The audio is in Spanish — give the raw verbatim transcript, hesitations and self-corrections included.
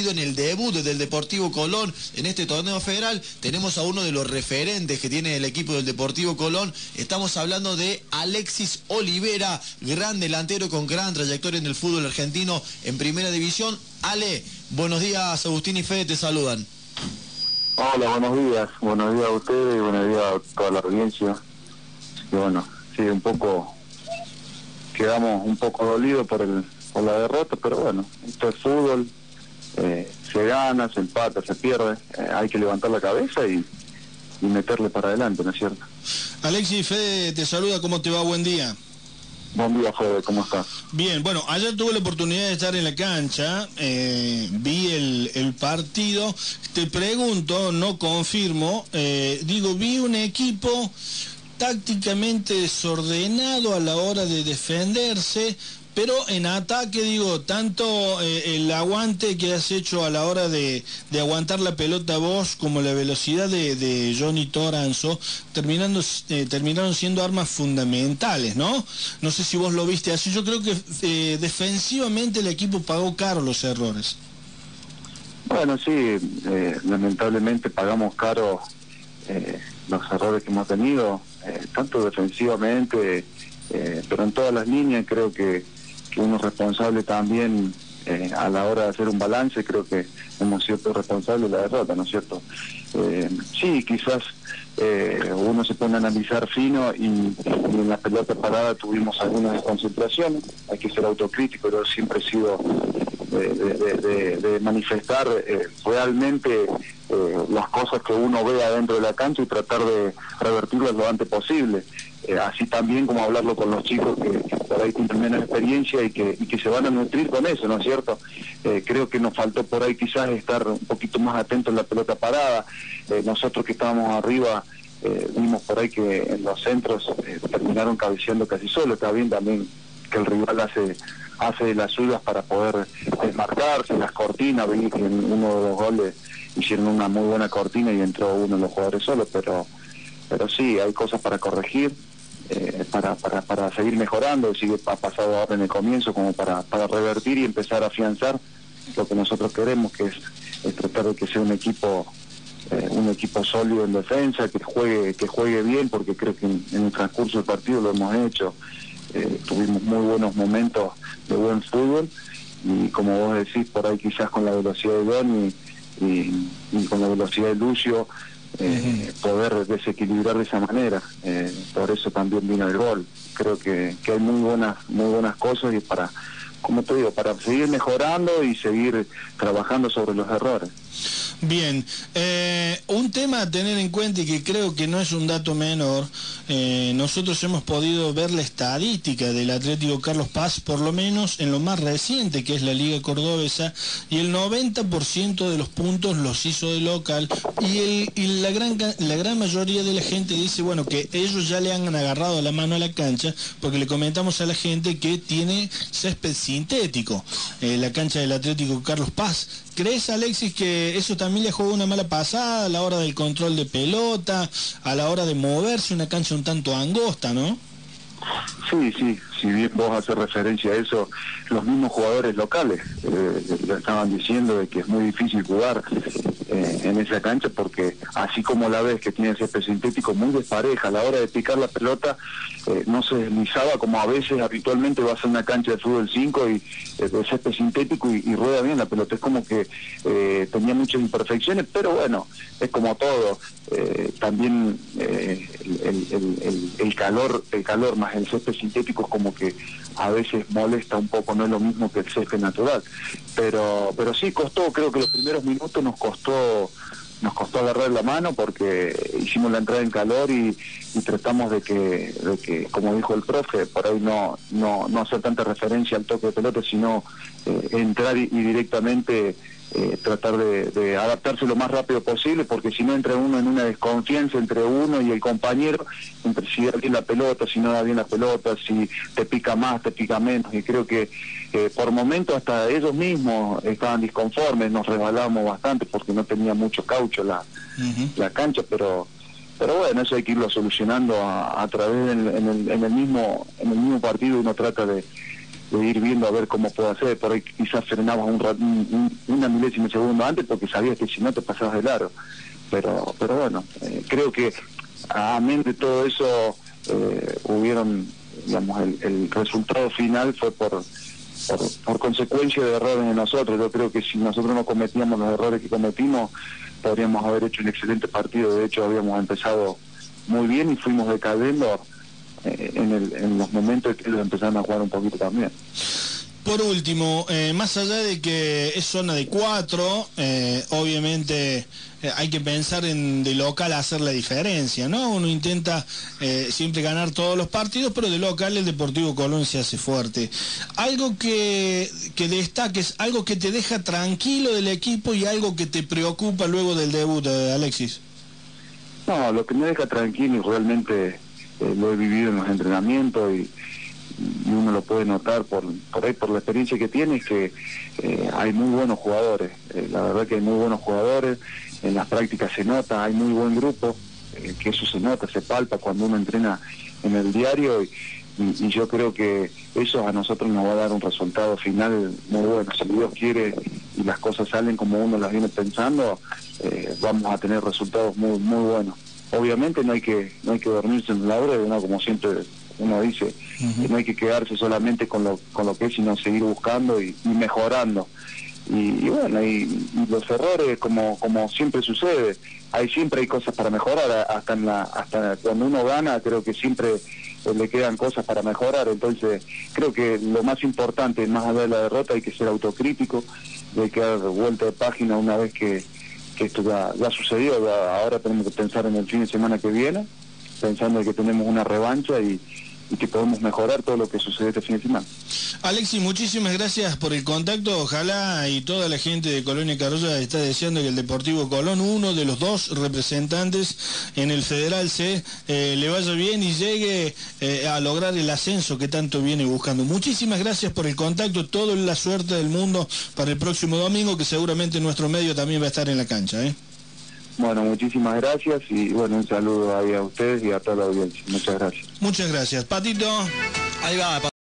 partido, en el debut del Deportivo Colón en este torneo federal. Tenemos a uno de los referentes que tiene el equipo del Deportivo Colón. Estamos hablando de Alexis Olivera, gran delantero con gran trayectoria en el fútbol argentino en primera división. Ale, buenos días, Agustín y Fede te saludan. Hola, buenos días, buenos días a ustedes y buenos días a toda la audiencia. Y bueno, sí, un poco, quedamos un poco dolidos por el por la derrota, pero bueno, esto es fútbol, eh, se gana, se empata, se pierde, eh, hay que levantar la cabeza y, y meterle para adelante, ¿no es cierto? Alexis, Fede te saluda, ¿cómo te va? Buen día. Buen día, Fede, ¿cómo estás? Bien, bueno, ayer tuve la oportunidad de estar en la cancha, eh, vi el, el partido, te pregunto, no confirmo, eh, digo, vi un equipo tácticamente desordenado a la hora de defenderse, pero en ataque, digo, tanto eh, el aguante que has hecho a la hora de, de aguantar la pelota vos como la velocidad de, de Johnny Toranzo, terminando, eh, terminaron siendo armas fundamentales, ¿no? No sé si vos lo viste así. Yo creo que eh, defensivamente el equipo pagó caro los errores. Bueno, sí, eh, lamentablemente pagamos caro eh, los errores que hemos tenido, eh, tanto defensivamente, eh, pero en todas las líneas creo que que uno es responsable también eh, a la hora de hacer un balance. Creo que hemos sido responsables de la derrota, ¿no es cierto? Eh, sí, quizás eh, uno se pone a analizar fino y, y en la pelota parada tuvimos algunas desconcentraciones, hay que ser autocrítico. Yo siempre he sido de, de, de, de manifestar eh, realmente eh, las cosas que uno ve adentro de la cancha y tratar de revertirlas lo antes posible. Eh, así también como hablarlo con los chicos que por ahí tienen menos experiencia y que, y que se van a nutrir con eso, ¿no es cierto? Eh, creo que nos faltó por ahí quizás estar un poquito más atentos en la pelota parada. Eh, nosotros que estábamos arriba eh, vimos por ahí que en los centros eh, terminaron cabeceando casi solo. Está bien también que el rival hace hace de las suyas para poder desmarcarse, las cortinas. Vi que en uno de los goles hicieron una muy buena cortina y entró uno de los jugadores solo, pero pero sí, hay cosas para corregir. Eh, para, para, para seguir mejorando, sigue ha pasado ahora en el comienzo como para, para revertir y empezar a afianzar lo que nosotros queremos, que es, es tratar de que sea un equipo eh, un equipo sólido en defensa, que juegue que juegue bien, porque creo que en, en el transcurso del partido lo hemos hecho. Eh, tuvimos muy buenos momentos de buen fútbol y como vos decís, por ahí quizás con la velocidad de Don y, y, y con la velocidad de Lucio, Eh, uh-huh. poder desequilibrar de esa manera. Eh, por eso también vino el gol. Creo que, que hay muy buenas muy buenas cosas y para, como te digo, para seguir mejorando y seguir trabajando sobre los errores. Bien, eh, un tema a tener en cuenta y que creo que no es un dato menor, eh, nosotros hemos podido ver la estadística del Atlético Carlos Paz, por lo menos en lo más reciente que es la Liga Cordobesa, y el noventa por ciento de los puntos los hizo de local, y, el, y la, gran, la gran mayoría de la gente dice, bueno, que ellos ya le han agarrado la mano a la cancha, porque le comentamos a la gente que tiene césped sintético, eh, la cancha del Atlético Carlos Paz. ¿Crees, Alexis, que eso también le jugó una mala pasada a la hora del control de pelota, a la hora de moverse, una cancha un tanto angosta, ¿no? Sí, sí, si bien vos haces referencia a eso, los mismos jugadores locales eh, le estaban diciendo de que es muy difícil jugar eh, en esa cancha, porque así como la ves que tiene el césped sintético muy despareja, a la hora de picar la pelota eh, no se deslizaba como a veces habitualmente vas a una cancha de fútbol cinco y eh, de césped sintético y, y rueda bien la pelota. Es como que eh, tenía muchas imperfecciones, pero bueno, es como todo. Eh, también eh, el, el, el, el calor el calor más el césped sintético es como que a veces molesta un poco, no es lo mismo que el césped natural, pero pero sí costó, creo que los primeros minutos nos costó nos costó agarrar la mano porque hicimos la entrada en calor y, y tratamos de que, de que, como dijo el profe, por ahí no no no hacer tanta referencia al toque de pelota, sino eh, entrar y, y directamente eh, tratar de, de adaptarse lo más rápido posible, porque si no entra uno en una desconfianza entre uno y el compañero, entre si da bien la pelota, si no da bien la pelota, si te pica más, te pica menos, y creo que eh, por momentos hasta ellos mismos estaban disconformes, nos resbalamos bastante porque no tenía mucho caucho la, uh-huh. la cancha, pero pero bueno, eso hay que irlo solucionando a, a través del, en, el, en el mismo en el mismo partido. Uno trata de de ir viendo a ver cómo puedo hacer. Por ahí quizás frenabas un, un, una milésima de segundo antes porque sabías que si no te pasabas de largo. Pero, pero bueno, eh, creo que amén de todo eso, eh, hubieron, digamos, el, el resultado final fue por, por, por consecuencia de errores de nosotros. Yo creo que si nosotros no cometíamos los errores que cometimos, podríamos haber hecho un excelente partido. De hecho, habíamos empezado muy bien y fuimos decayendo eh, en, el, en los momentos que ellos empezaron a jugar un poquito también. Por último, eh, más allá de que es zona de cuatro, eh, obviamente eh, hay que pensar en de local hacer la diferencia, ¿no? Uno intenta eh, siempre ganar todos los partidos, pero de local el Deportivo Colón se hace fuerte. Algo que, que destaques, algo que te deja tranquilo del equipo y algo que te preocupa luego del debut, eh, Alexis. No, lo que me deja tranquilo y realmente eh, lo he vivido en los entrenamientos y y uno lo puede notar por, por ahí por la experiencia que tiene, es que eh, hay muy buenos jugadores, eh, la verdad que hay muy buenos jugadores, en las prácticas se nota, hay muy buen grupo, eh, que eso se nota, se palpa cuando uno entrena en el diario y, y, y yo creo que eso a nosotros nos va a dar un resultado final muy bueno. Si Dios quiere y las cosas salen como uno las viene pensando, eh, vamos a tener resultados muy muy buenos. Obviamente no hay que no hay que dormirse en el laurel, ¿no? Como siempre uno dice, uh-huh. que no hay que quedarse solamente con lo con lo que es, sino seguir buscando y, y mejorando. Y, y bueno, y, y los errores, como como siempre sucede, hay siempre hay cosas para mejorar, hasta en la hasta cuando uno gana, creo que siempre eh, le quedan cosas para mejorar. Entonces, creo que lo más importante, más allá de la derrota, hay que ser autocrítico, hay que dar vuelta de página una vez que, que esto ya, ya sucedió. Ya, ahora tenemos que pensar en el fin de semana que viene, pensando en que tenemos una revancha y y que podemos mejorar todo lo que sucede este fin de semana. Alexis, muchísimas gracias por el contacto. Ojalá y toda la gente de Colonia Carolla está deseando que el Deportivo Colón, uno de los dos representantes en el Federal C, eh, le vaya bien y llegue eh, a lograr el ascenso que tanto viene buscando. Muchísimas gracias por el contacto, toda la suerte del mundo para el próximo domingo, que seguramente nuestro medio también va a estar en la cancha, ¿eh? Bueno, muchísimas gracias y bueno, un saludo ahí a ustedes y a toda la audiencia. Muchas gracias. Muchas gracias. Patito. Ahí va.